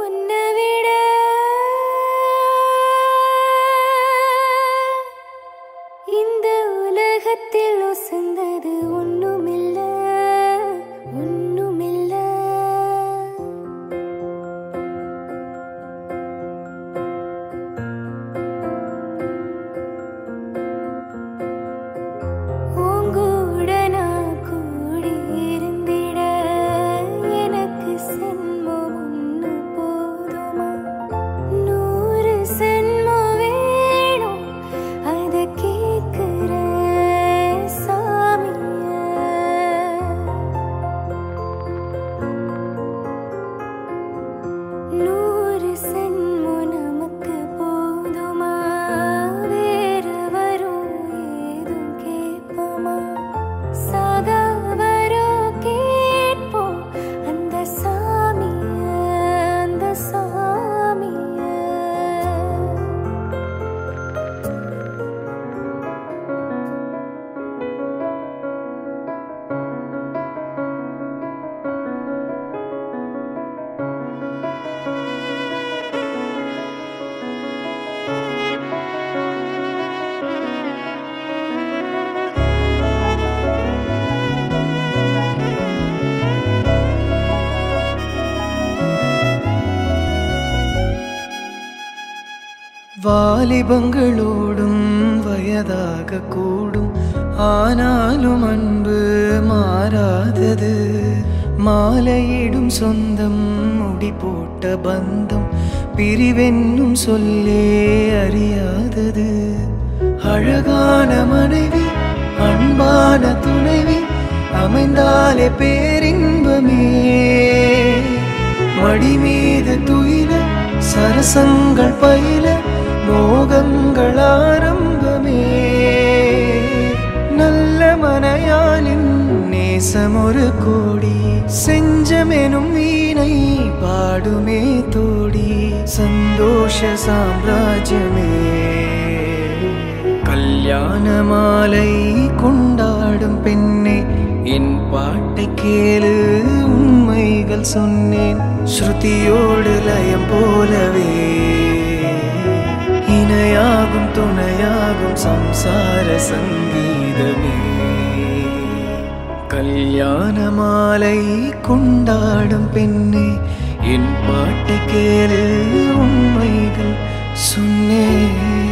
வாலிபங்களோடும் வயதாக கூடும் ஆனாலும் அன்பு மாறாதது மாலையிடும் சொந்தம் முடி போட்ட பந்தம் பிரிவென்னும் சொல்லே அறியாதது அழகான மனைவி அன்பான துணைவி அமைந்தாலே பேரின்பமே மடி மீது துயில சரசங்கள் பயில மோகங்கள் ஆரம்பமே நல்ல மனையாளின் நேசம் ஒரு கோடி செஞ்சமெனும் வீணை பாடுமே தோடி சந்தோஷ சாம்ராஜ்யமே கல்யாண மாலை கொண்டாடும் பெண்ணே என் பாட்டை கேளு உண்மைகள் சொன்னேன் ஸ்ருதியோடு லயம் போலவே இணையாகும் துணையாகும் சம்சார சங்கீதமே கல்யாண மாலை கொண்டாடும் பெண்ணே என் பாட்டை கேளு உண்மைகள் சொன்னேன்